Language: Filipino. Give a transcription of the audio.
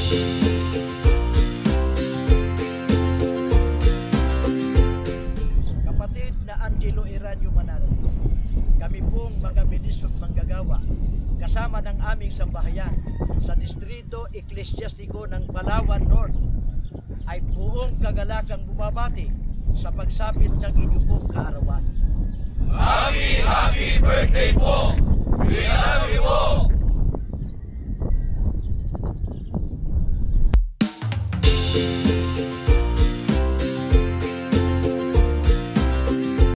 Kapatid na Angelo Eranio Manalo, kami pong mga ministro't manggagawa kasama ng aming sambahayan sa Distrito Eklesyastiko ng Palawan North ay buong kagalakang bumabati sa pagsapit ng inyong pong kaarawan. Happy birthday po! We love you po!